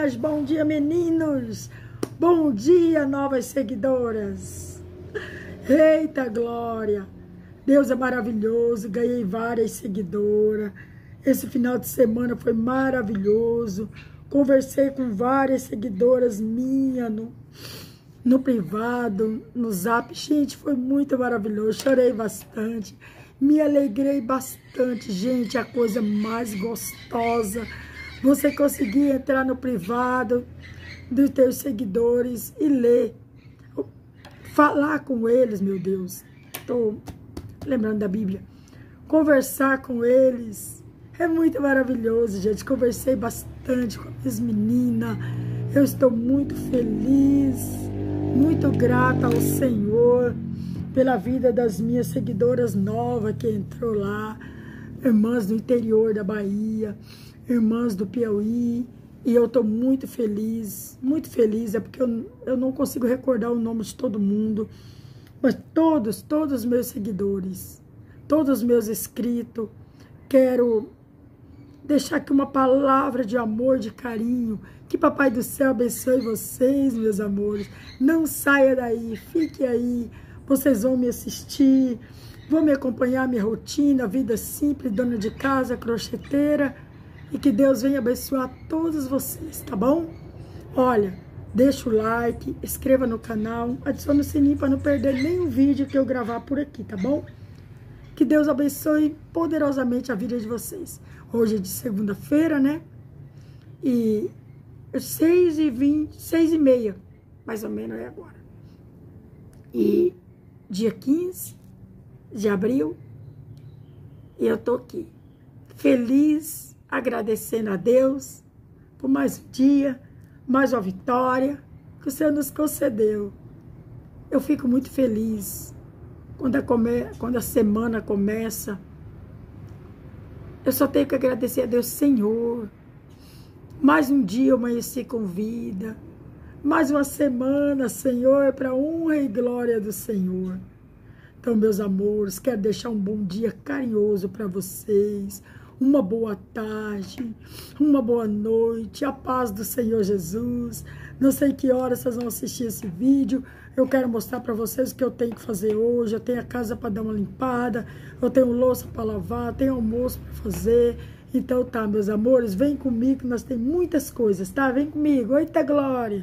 meninas, bom dia, meninos. Bom dia, novas seguidoras. Eita glória, Deus é maravilhoso, ganhei várias seguidoras. Esse final de semana foi maravilhoso. Conversei com várias seguidoras minhas no privado, no zap. Gente, foi muito maravilhoso, chorei bastante. Me alegrei bastante, gente, a coisa mais gostosa. Você conseguir entrar no privado dos teus seguidores e ler, falar com eles, meu Deus. Estou lembrando da Bíblia. Conversar com eles é muito maravilhoso, gente. Conversei bastante com as meninas. Eu estou muito feliz, muito grata ao Senhor pela vida das minhas seguidoras novas que entrou lá, irmãs do interior da Bahia, irmãs do Piauí, e eu estou muito feliz, é porque eu não consigo recordar o nome de todo mundo, mas todos os meus seguidores, todos os meus inscritos, quero deixar aqui uma palavra de amor, de carinho, que Papai do Céu abençoe vocês, meus amores. Não saia daí, fique aí. Vocês vão me assistir, vão me acompanhar minha rotina, vida simples, dona de casa, crocheteira. E que Deus venha abençoar todos vocês, tá bom? Olha, deixa o like, inscreva no canal, adicione o sininho para não perder nenhum vídeo que eu gravar por aqui, tá bom? Que Deus abençoe poderosamente a vida de vocês. Hoje é de segunda-feira, né? E 6h20, 6h30, mais ou menos é agora. E dia 15 de abril, e eu tô aqui, feliz, agradecendo a Deus por mais um dia, mais uma vitória que o Senhor nos concedeu. Eu fico muito feliz quando a semana começa. Eu só tenho que agradecer a Deus, Senhor. Mais um dia eu amanheci com vida. Mais uma semana, Senhor, para a honra e glória do Senhor. Então, meus amores, quero deixar um bom dia carinhoso para vocês. Uma boa tarde, uma boa noite, a paz do Senhor Jesus. Não sei que horas vocês vão assistir esse vídeo. Eu quero mostrar para vocês o que eu tenho que fazer hoje. Eu tenho a casa para dar uma limpada, eu tenho louça para lavar, tenho almoço para fazer. Então tá, meus amores, vem comigo que nós temos muitas coisas, tá? Vem comigo, eita glória!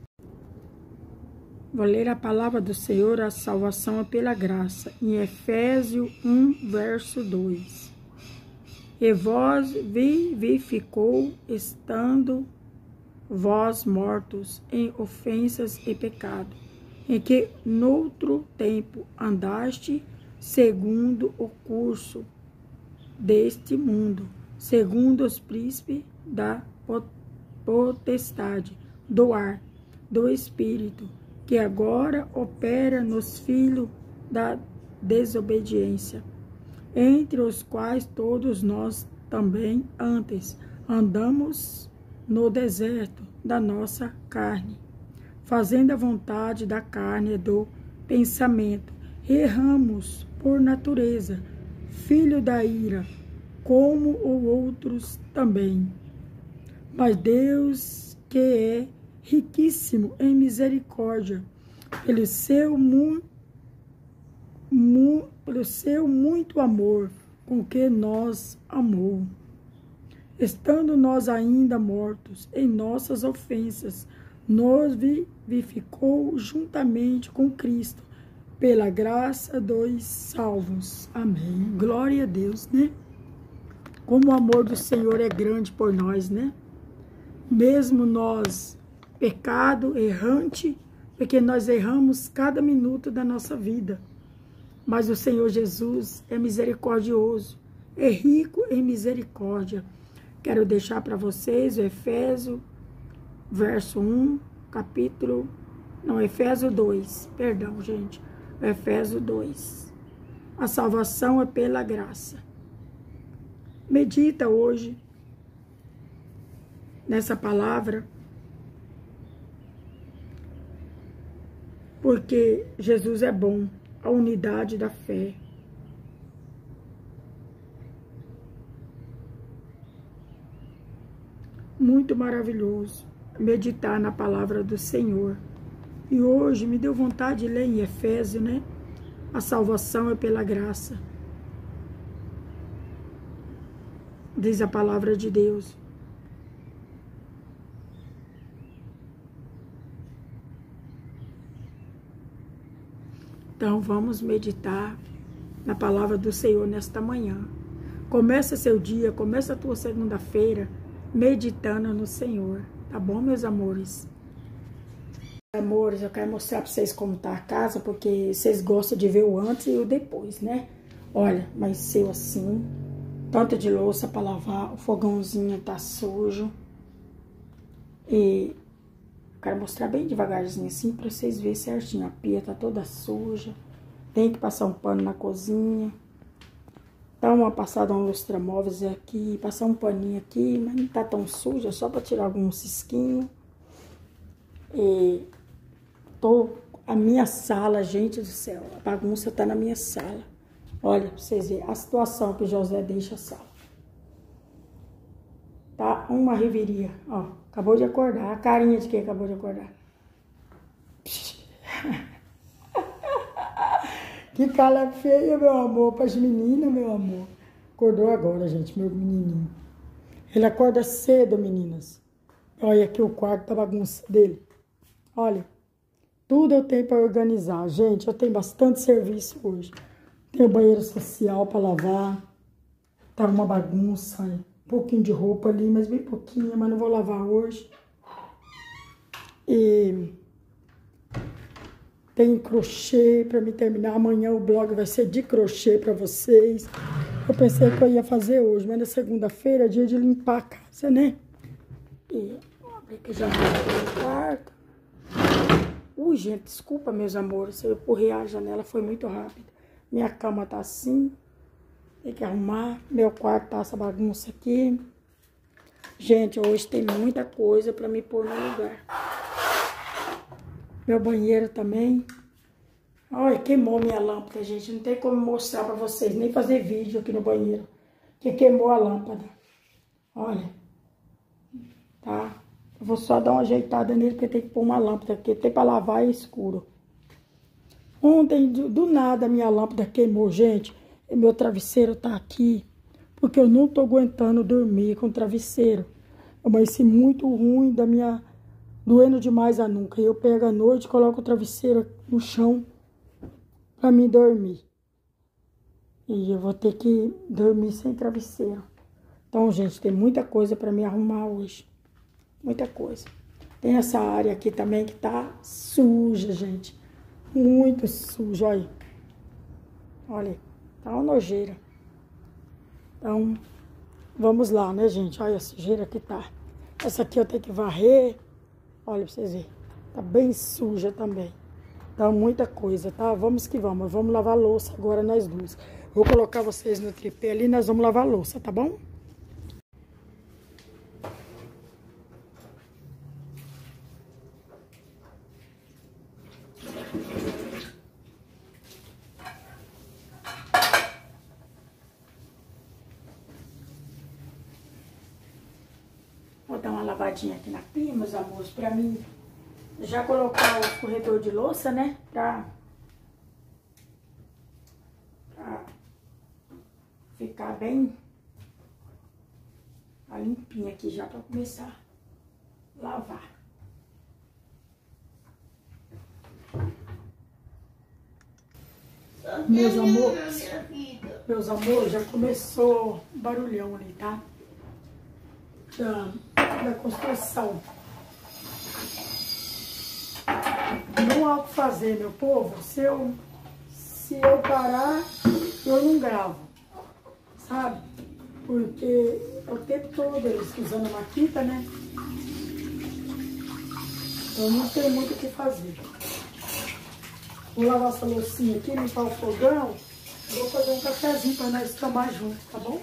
Vou ler a palavra do Senhor, a salvação é pela graça, em Efésios 1, verso 2. E vós vivificou, estando vós mortos em ofensas e pecado, em que noutro tempo andaste segundo o curso deste mundo, segundo os príncipes da potestade do ar, do espírito, que agora opera nos filhos da desobediência, entre os quais todos nós também antes andamos no deserto da nossa carne, fazendo a vontade da carne e do pensamento. Erramos por natureza, filho da ira, como os outros também. Mas Deus, que é riquíssimo em misericórdia, pelo seu muito amor com que nos amou, estando nós ainda mortos em nossas ofensas, nos vivificou juntamente com Cristo, pela graça dos salvos. Amém. Glória a Deus, né? Como o amor do Senhor é grande por nós, né? Mesmo nós, pecado, errante, porque nós erramos cada minuto da nossa vida. Mas o Senhor Jesus é misericordioso, é rico em misericórdia. Quero deixar para vocês o Efésios, verso 1, Efésios 2, perdão, gente. Efésios 2. A salvação é pela graça. Medita hoje nessa palavra, porque Jesus é bom, a unidade da fé. Muito maravilhoso. meditar na palavra do Senhor. E hoje me deu vontade de ler em Efésios, né? A salvação é pela graça. Diz a palavra de Deus. Então vamos meditar na palavra do Senhor nesta manhã. Começa seu dia, começa a tua segunda-feira meditando no Senhor. Tá bom, meus amores? Amores, eu quero mostrar pra vocês como tá a casa, porque vocês gostam de ver o antes e o depois, né? Olha, mas seu assim, tanto de louça pra lavar, o fogãozinho tá sujo. E eu quero mostrar bem devagarzinho assim pra vocês verem certinho. A pia tá toda suja, tem que passar um pano na cozinha. Dá uma passada no lustramóveis aqui, passar um paninho aqui, mas não tá tão suja, só pra tirar algum cisquinho. E a minha sala, gente do céu, a bagunça tá na minha sala. Olha, pra vocês verem a situação que o José deixa a sala. Tá uma reveria, ó, acabou de acordar, a carinha de quem acabou de acordar. Que cara feia, meu amor, para as meninas, meu amor. Acordou agora, gente, meu menininho. Ele acorda cedo, meninas. Olha aqui o quarto da bagunça dele. Olha, tudo eu tenho para organizar. Gente, eu tenho bastante serviço hoje. Tenho banheiro social para lavar. Tá uma bagunça, um pouquinho de roupa ali, mas bem pouquinho, mas não vou lavar hoje. E tem crochê para me terminar. Amanhã o blog vai ser de crochê para vocês. Eu pensei que eu ia fazer hoje, mas na segunda-feira é dia de limpar a casa, né? E abri aqui já no quarto. Gente, desculpa, meus amores, eu empurrei a janela, foi muito rápido. Minha cama tá assim, tem que arrumar. Meu quarto tá essa bagunça aqui. Gente, hoje tem muita coisa para me pôr no lugar. Meu banheiro também. Olha, queimou minha lâmpada, gente. Não tem como mostrar para vocês, nem fazer vídeo aqui no banheiro. Que queimou a lâmpada. Olha. Tá? Eu vou só dar uma ajeitada nele, porque tem que pôr uma lâmpada, porque tem para lavar é escuro. Ontem, do nada, minha lâmpada queimou, gente. E meu travesseiro tá aqui, porque eu não tô aguentando dormir com o travesseiro. Eu amanheci muito ruim, doendo demais a nuca. Eu pego à noite, coloco o travesseiro no chão para mim dormir. E eu vou ter que dormir sem travesseiro. Então, gente, tem muita coisa para me arrumar hoje. Muita coisa. Tem essa área aqui também que tá suja, gente. Muito suja, olha. Olha, tá uma nojeira. Então, vamos lá, né, gente? Olha a sujeira que tá. Essa aqui eu tenho que varrer. Olha pra vocês verem. Tá bem suja também. Então, muita coisa, tá? Vamos que vamos. Vamos lavar a louça agora nós duas. Vou colocar vocês no tripé ali e nós vamos lavar a louça, tá bom? Vou dar uma lavadinha aqui na pia, meus amores, pra mim já colocar o escorredor de louça, né? Pra ficar bem limpinha aqui já pra começar a lavar. Meus amores, já começou barulhão ali, tá? Da construção. Não há o que fazer, meu povo. Se eu parar, eu não gravo, sabe? Porque é o tempo todo eles usando a maquita, né? Eu não tenho muito o que fazer. Vou lavar essa loucinha aqui, limpar o fogão. Vou fazer um cafezinho para nós tomar junto, tá bom?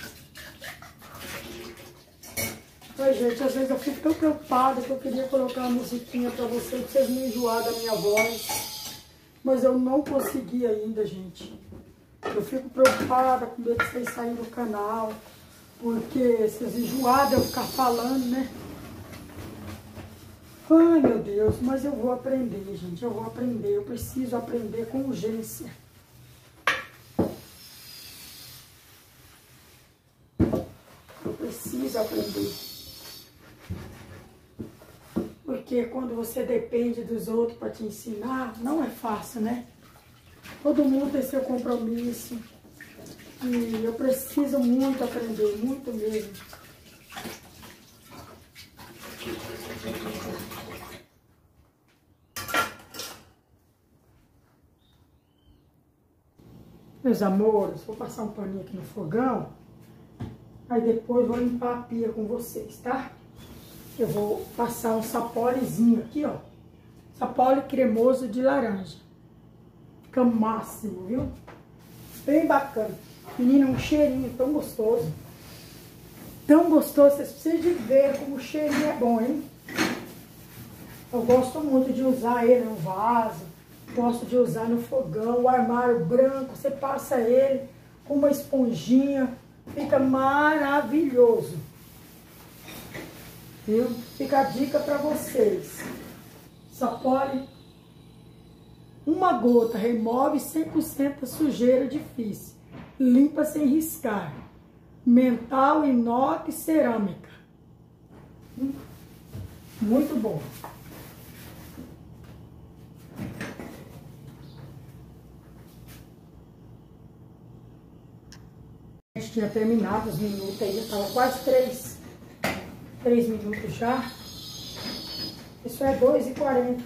Oi, gente, às vezes eu fico tão preocupada que eu queria colocar uma musiquinha pra vocês não enjoarem da minha voz. Mas eu não consegui ainda, gente. Eu fico preocupada com medo de vocês saírem do canal. Porque vocês enjoaram de eu ficar falando, né? Ai, meu Deus, mas eu vou aprender, gente. Eu vou aprender. Eu preciso aprender com urgência. Eu preciso aprender. Porque quando você depende dos outros para te ensinar, não é fácil, né? Todo mundo tem seu compromisso. E eu preciso muito aprender, muito mesmo. Meus amores, vou passar um paninho aqui no fogão. Aí depois vou limpar a pia com vocês, tá? Eu vou passar um sapolezinho aqui, ó. Sapole cremoso de laranja. Fica máximo, viu? Bem bacana. Menina, um cheirinho tão gostoso. Tão gostoso. Vocês precisam de ver como o cheirinho é bom, hein? Eu gosto muito de usar ele no vaso. Gosto de usar no fogão. O armário branco. Você passa ele com uma esponjinha. Fica maravilhoso. Viu? Fica a dica para vocês. Sapole. Uma gota remove 100% da sujeira difícil. Limpa sem riscar. Mental, inox, cerâmica. Muito bom. A gente tinha terminado os minutos aí, já estava quase 3 minutos já. Isso é 2h40.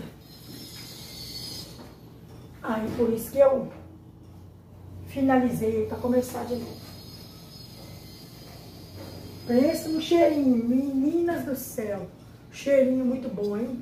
Aí por isso que eu finalizei para começar de novo. Pensa no cheirinho, meninas do céu. Cheirinho muito bom, hein?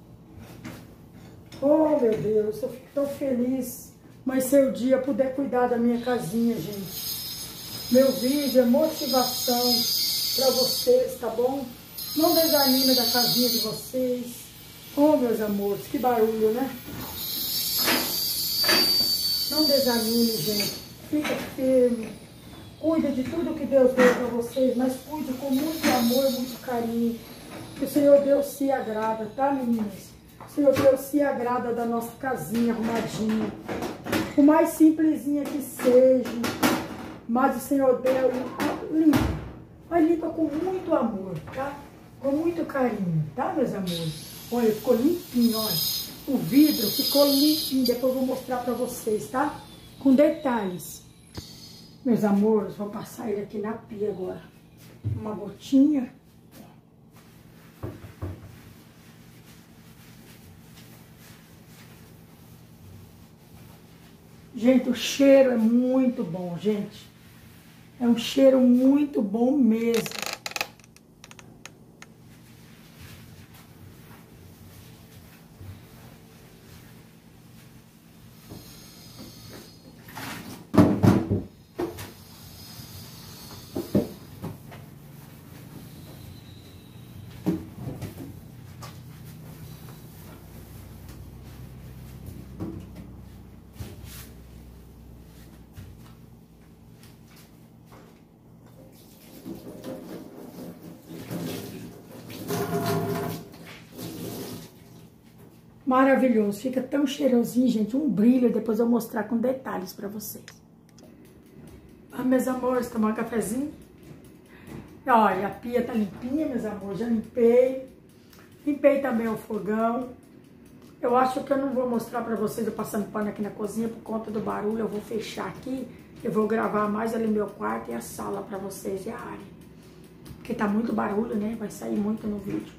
Oh, meu Deus, eu fico tão feliz. Mas se o dia puder cuidar da minha casinha, gente. Meu vídeo é motivação para vocês, tá bom? Não desanime da casinha de vocês. Oh, meus amores, que barulho, né? Não desanime, gente. Fica firme. Cuida de tudo que Deus deu para vocês, mas cuide com muito amor e muito carinho. Que o Senhor Deus se agrada, tá, meninas? O Senhor Deus se agrada da nossa casinha arrumadinha. O mais simplesinha que seja. Mas o Senhor Deus limpa. Mas limpa com muito amor, tá? Com muito carinho, tá, meus amores? Olha, ficou limpinho, olha. O vidro ficou limpinho, depois eu vou mostrar pra vocês, tá? Com detalhes. Meus amores, vou passar ele aqui na pia agora. Uma gotinha. Gente, o cheiro é muito bom, gente. É um cheiro muito bom mesmo. Maravilhoso, fica tão cheirosinho, gente, um brilho, depois eu vou mostrar com detalhes pra vocês. Ah, meus amores, tomar um cafezinho? Olha, a pia tá limpinha, meus amores, já limpei. Limpei também o fogão. Eu acho que eu não vou mostrar pra vocês eu passando pano aqui na cozinha por conta do barulho. Eu vou fechar aqui, eu vou gravar mais ali no meu quarto e a sala pra vocês e a área. Porque tá muito barulho, né? Vai sair muito no vídeo.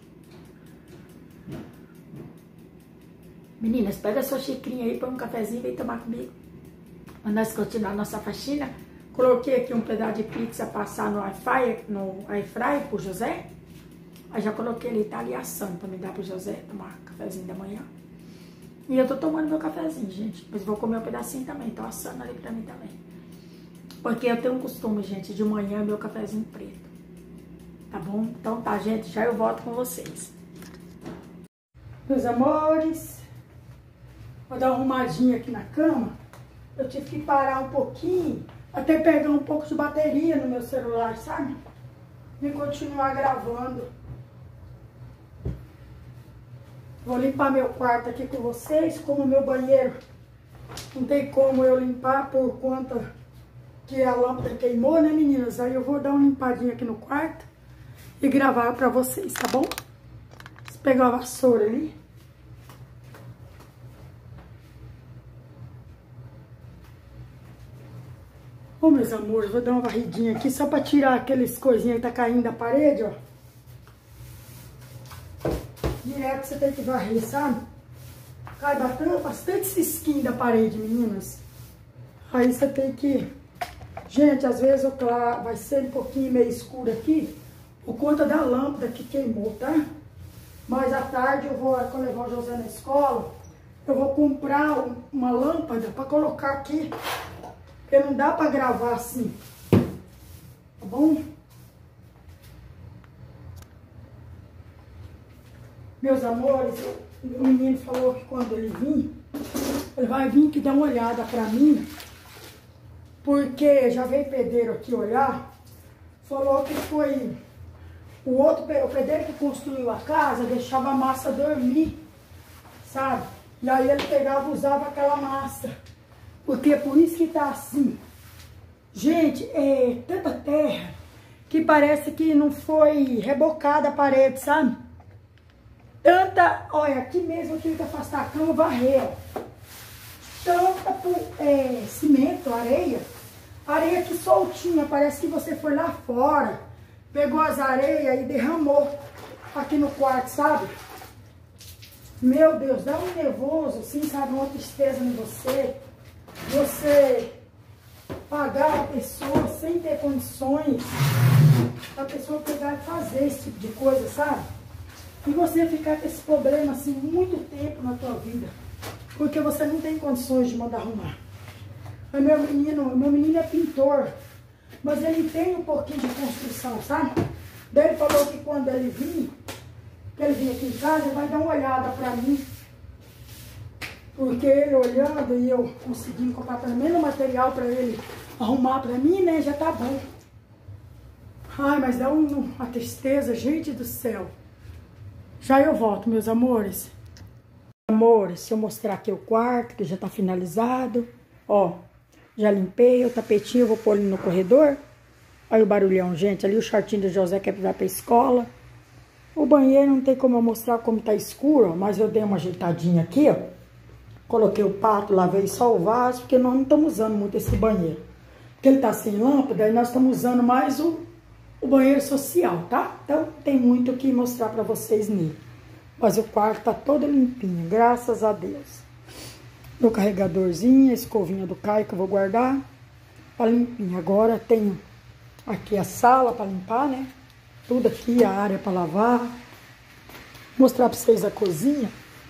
Meninas, pega a sua xicrinha aí, põe um cafezinho e vem tomar comigo. Pra nós continuar a nossa faxina. Coloquei aqui um pedaço de pizza passar no air fry pro José. Aí já coloquei ele, tá ali assando pra me dar pro José tomar cafezinho da manhã. E eu tô tomando meu cafezinho, gente. Mas vou comer um pedacinho também, tô assando ali pra mim também. Porque eu tenho um costume, gente, de manhã meu cafezinho preto. Tá bom? Então tá, gente, já eu volto com vocês. Meus amores... Vou dar uma arrumadinha aqui na cama. Eu tive que parar um pouquinho, até pegar um pouco de bateria no meu celular, sabe? E continuar gravando. Vou limpar meu quarto aqui com vocês. Como meu banheiro não tem como eu limpar por conta que a lâmpada queimou, né, meninas? Aí eu vou dar uma limpadinha aqui no quarto e gravar pra vocês, tá bom? Vou pegar a vassoura ali. Ô, meus amores, vou dar uma varridinha aqui só pra tirar aqueles coisinhas que tá caindo da parede, ó. Direto você tem que varrer, sabe? Cai bastante cisquinho da parede, meninas. Aí você tem que... Gente, às vezes vai ser um pouquinho meio escuro aqui por conta da lâmpada que queimou, tá? Mas à tarde eu vou, quando eu levar o José na escola, eu vou comprar uma lâmpada pra colocar aqui. Porque não dá pra gravar assim. Tá bom? Meus amores, o menino falou que quando ele vir, ele vai vir aqui dar uma olhada pra mim. Porque já veio pedreiro aqui olhar, falou que foi o pedreiro que construiu a casa, deixava a massa dormir, sabe? E aí ele pegava e usava aquela massa. Porque é por isso que tá assim. Gente, é tanta terra que parece que não foi rebocada a parede, sabe? Tanta, olha, aqui mesmo eu tive que afastar a cama, varrer, ó. Tanta cimento, areia aqui soltinha, parece que você foi lá fora, pegou as areias e derramou aqui no quarto, sabe? Meu Deus, dá um nervoso, assim, sabe, uma tristeza em você pagar a pessoa sem ter condições, a pessoa pegar e fazer esse tipo de coisa, sabe? E você ficar com esse problema, assim, muito tempo na tua vida. Porque você não tem condições de mandar arrumar. O meu menino é pintor, mas ele tem um pouquinho de construção, sabe? Daí ele falou que quando ele vir aqui em casa, ele vai dar uma olhada pra mim. Porque ele olhando e eu conseguindo comprar pelo menos material pra ele arrumar pra mim, né, já tá bom. Ai, mas dá uma tristeza, gente do céu. Já eu volto, meus amores. Amores, se eu mostrar aqui o quarto, que já tá finalizado, ó, já limpei o tapetinho, eu vou pôr ele no corredor. Olha o barulhão, gente, ali o shortinho do José que vai pra escola. O banheiro não tem como eu mostrar como tá escuro, ó, mas eu dei uma ajeitadinha aqui, ó. Coloquei o pato, lavei só o vaso, porque nós não estamos usando muito esse banheiro. Porque ele tá sem lâmpada, e nós estamos usando mais o banheiro social, tá? Então, tem muito o que mostrar pra vocês nele. Mas o quarto tá todo limpinho, graças a Deus. Meu carregadorzinho, a escovinha do Caio que eu vou guardar. Tá limpinho. Agora tenho aqui a sala pra limpar, né? Tudo aqui, a área pra lavar. Vou mostrar pra vocês a cozinha.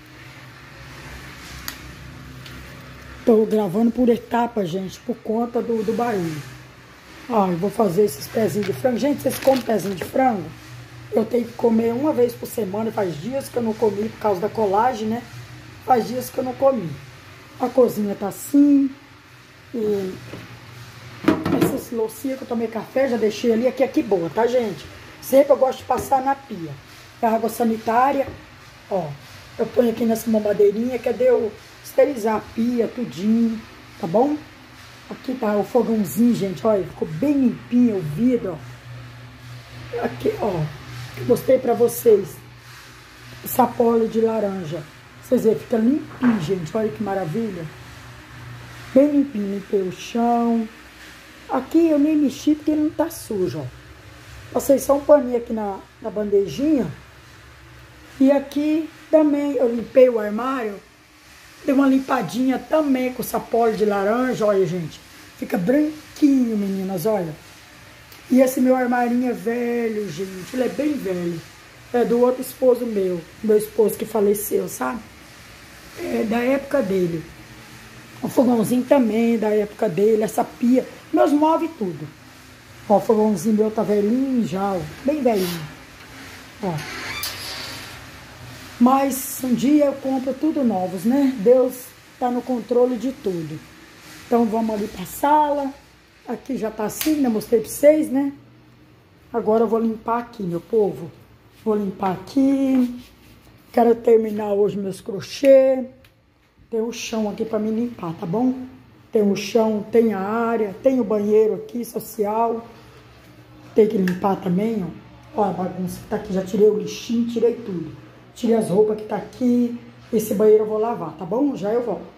Tô gravando por etapa, gente, por conta do barulho. Ó, eu vou fazer esses pezinhos de frango. Gente, vocês comem pezinho de frango? Eu tenho que comer uma vez por semana. Faz dias que eu não comi por causa da colagem, né? Faz dias que eu não comi. A cozinha tá assim. E essas loucinhas que eu tomei café, já deixei ali. Aqui boa, tá, gente? Sempre eu gosto de passar na pia. A água sanitária, ó. Eu ponho aqui nessa mamadeirinha, que é de eu esterilizar a pia, tudinho, tá bom? Aqui tá o fogãozinho, gente, olha, ficou bem limpinho o vidro, ó. Aqui, ó, eu mostrei pra vocês. Sapólio de laranja. Vocês verem, fica limpinho, gente, olha que maravilha. Bem limpinho, limpei o chão. Aqui eu nem mexi porque ele não tá sujo, ó. Passei só um paninho aqui na bandejinha. E aqui também eu limpei o armário. Dei uma limpadinha também com sapólio de laranja, olha, gente. Fica branquinho, meninas, olha. E esse meu armarinho é velho, gente. Ele é bem velho. É do outro esposo meu. Meu esposo que faleceu, sabe? É da época dele. O fogãozinho também da época dele. Essa pia. Meus móveis tudo. Ó, o fogãozinho meu tá velhinho já, ó. Bem velhinho. Ó. Mas um dia eu compro tudo novos, né? Deus tá no controle de tudo. Então vamos ali pra sala. Aqui já tá assim, né? Mostrei pra vocês, né? Agora eu vou limpar aqui, meu povo. Vou limpar aqui. Quero terminar hoje meus crochê. Tem o chão aqui para me limpar, tá bom? Tem o chão, tem a área, tem o banheiro aqui, social. Tem que limpar também, ó. Ó a bagunça que tá aqui. Já tirei o lixinho, tirei tudo. Tirei as roupas que tá aqui. Esse banheiro eu vou lavar, tá bom? Já eu volto.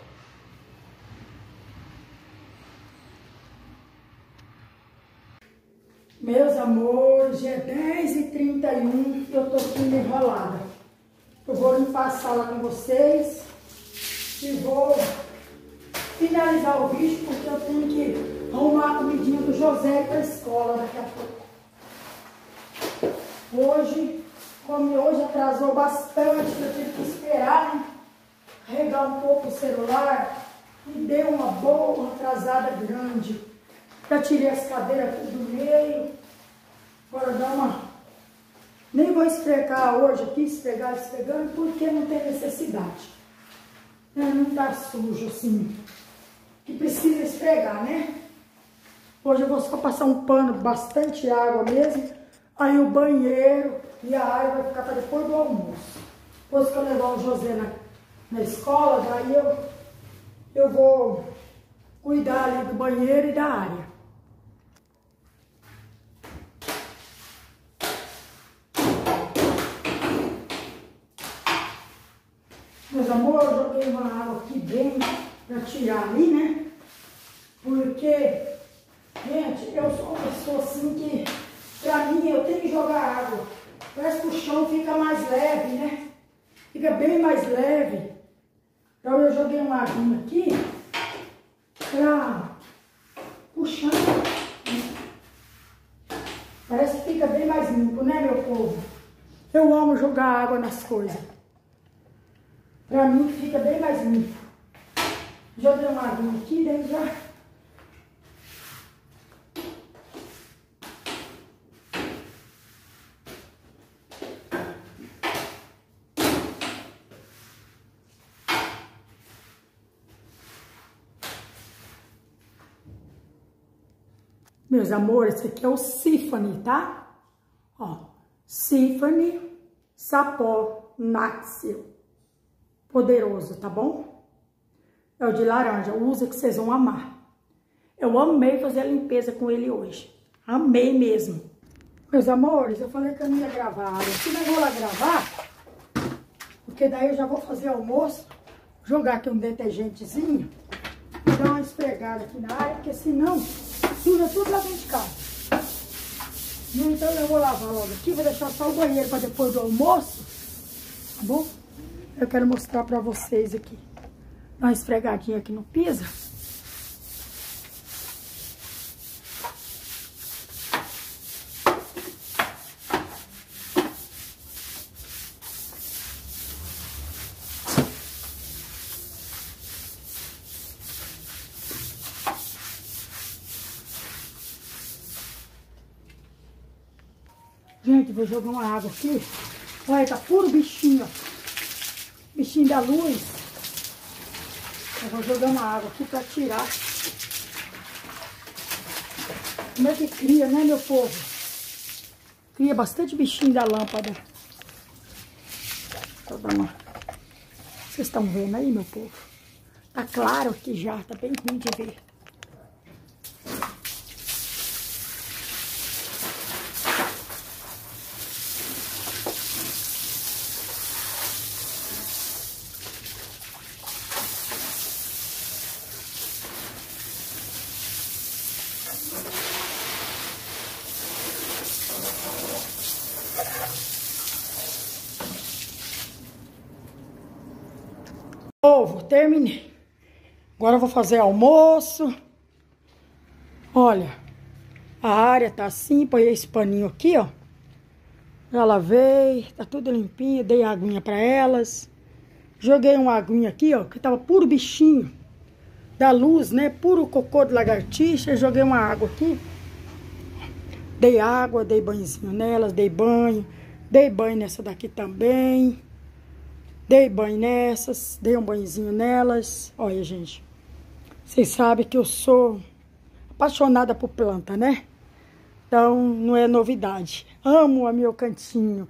Meus amores, já é 10h31 e eu tô aqui enrolada. Eu vou limpar a sala com vocês e vou finalizar o vídeo porque eu tenho que arrumar a comidinha do José para a escola daqui a pouco. Hoje atrasou bastante, eu tive que esperar, né? Carregar um pouco o celular e deu uma boa atrasada grande. Já tirei as cadeiras aqui do meio. Agora dá uma... Nem vou esfregar hoje aqui, esfregando, porque não tem necessidade. Não tá sujo assim. Que precisa esfregar, né? Hoje eu vou só passar um pano, bastante água mesmo. Aí o banheiro e a área vai ficar para depois do almoço. Depois que eu levar o José na escola, daí eu vou cuidar ali do banheiro e da área. Meus amores, eu joguei uma água aqui bem para tirar ali, né? Porque, gente, eu sou uma pessoa assim que, pra mim, eu tenho que jogar água. Parece que o chão fica mais leve, né? Fica bem mais leve. Então eu joguei uma aguinha aqui pra puxar. Parece que fica bem mais limpo, né, meu povo? Eu amo jogar água nas coisas. Pra mim fica bem mais limpo. Joguei uma aguinha aqui, daí já... Meus amores, esse aqui é o Symphony, tá? Ó, Symphony Sapó Náxil. Poderoso, tá bom? É o de laranja, usa que vocês vão amar. Eu amei fazer a limpeza com ele hoje. Amei mesmo. Meus amores, eu falei que eu não ia gravar área aqui, mas vou lá gravar. Porque daí eu já vou fazer almoço, jogar aqui um detergentezinho e dar uma esfregada aqui na área, porque senão suja tudo lá dentro de casa. Então eu vou lavar logo aqui, vou deixar só o banheiro para depois do almoço, tá bom? Eu quero mostrar pra vocês aqui. Dá uma esfregadinha aqui no piso. Gente, vou jogar uma água aqui. Olha, tá puro bichinho, ó. Bichinho da luz. Eu vou jogar uma água aqui pra tirar. Como é que cria, né, meu povo? Cria bastante bichinho da lâmpada. Tô dando... Vocês estão vendo aí, meu povo? Tá claro aqui já, tá bem ruim de ver. Povo, terminei. Agora eu vou fazer almoço. Olha, a área tá assim, põe esse paninho aqui, ó. Já lavei, tá tudo limpinho, dei aguinha pra elas. Joguei uma aguinha aqui, ó, que tava puro bichinho da luz, né? Puro cocô de lagartixa. Joguei uma água aqui. Dei água, dei banhozinho nelas, dei banho nessa daqui também. Dei banho nessas, dei um banhozinho nelas. Olha, gente, vocês sabem que eu sou apaixonada por planta, né? Então, não é novidade. Amo o meu cantinho.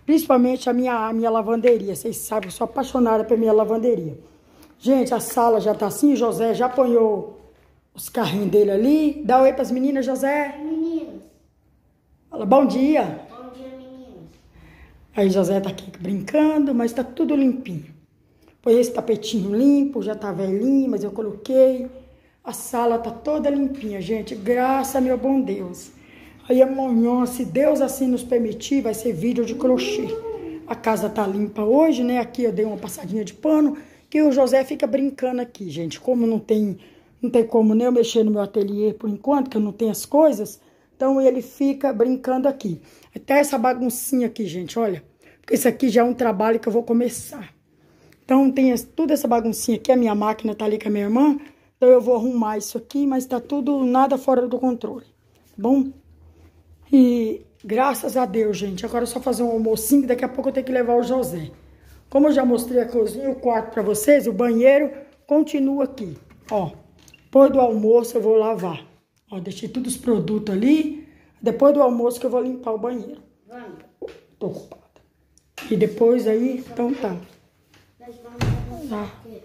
Principalmente a minha lavanderia. Vocês sabem que eu sou apaixonada pela minha lavanderia. Gente, a sala já tá assim. José já apanhou os carrinhos dele ali. Dá oi pras meninas, José. Meninas. Fala, bom dia. Bom dia, meninas. Aí José tá aqui brincando, mas tá tudo limpinho. Põe esse tapetinho limpo, já tá velhinho, mas eu coloquei. A sala tá toda limpinha, gente. Graças a meu bom Deus. Aí amanhã, se Deus assim nos permitir, vai ser vídeo de crochê. A casa tá limpa hoje, né? Aqui eu dei uma passadinha de pano, que o José fica brincando aqui, gente. Como não tem como nem eu mexer no meu ateliê por enquanto, que eu não tenho as coisas, então ele fica brincando aqui. Até essa baguncinha aqui, gente, olha. Porque isso aqui já é um trabalho que eu vou começar. Então tem toda essa baguncinha aqui, a minha máquina tá ali com a minha irmã, então eu vou arrumar isso aqui, mas tá tudo nada fora do controle, tá bom? E graças a Deus, gente, agora é só fazer um almocinho, que daqui a pouco eu tenho que levar o José. Como eu já mostrei a cozinha e o quarto pra vocês, o banheiro continua aqui, ó. Depois do almoço eu vou lavar. Ó, deixei todos os produtos ali, depois do almoço que eu vou limpar o banheiro. Vamos. Tô ocupada. E depois aí, então tá. Nós vamos almoçar o quê?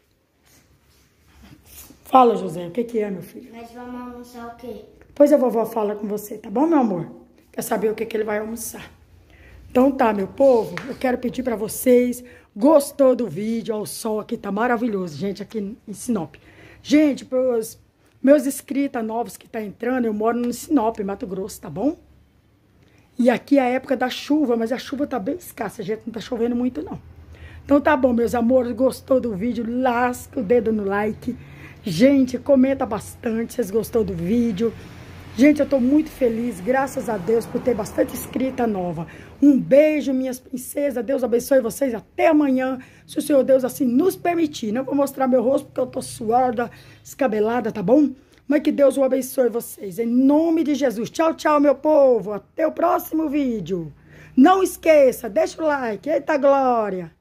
Fala, José, o que é, meu filho? Nós vamos almoçar o quê? Depois a vovó fala com você, tá bom, meu amor? Quer saber o que ele vai almoçar. Então tá, meu povo, eu quero pedir pra vocês, gostou do vídeo? Ó, o sol aqui tá maravilhoso, gente, aqui em Sinop. Gente, pros meus inscritos novos que tá entrando, eu moro no Sinop, Mato Grosso, tá bom? E aqui é a época da chuva, mas a chuva tá bem escassa, gente, não tá chovendo muito não. Então tá bom, meus amores, gostou do vídeo? Lasca o dedo no like. Gente, comenta bastante se vocês gostou do vídeo. Gente, eu tô muito feliz, graças a Deus, por ter bastante inscrita nova. Um beijo, minhas princesas. Deus abençoe vocês. Até amanhã, se o Senhor Deus assim nos permitir. Não vou mostrar meu rosto porque eu tô suada, descabelada, tá bom? Mas que Deus o abençoe vocês. Em nome de Jesus. Tchau, tchau, meu povo. Até o próximo vídeo. Não esqueça, deixa o like. Eita glória!